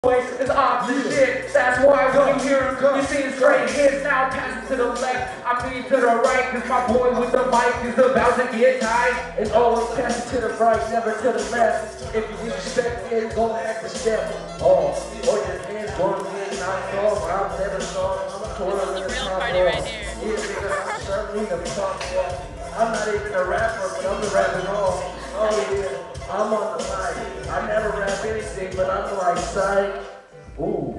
It's opposite, that's why when you hear him, you see his straight hits. Now passing to the left, I mean to the right, cause my boy with the mic is about to get tight. It's always passing to the right, never to the left. If you expect it, go back to step. Or your hands going in, knocked off. I'm never soft, I'm twirling the top off. Yeah, nigga, I'm certainly the top off. I'm not even a rapper, but I'm the rapping off. Oh yeah, I'm on the mic. I never rap anything, but I'm like, psych. Ooh.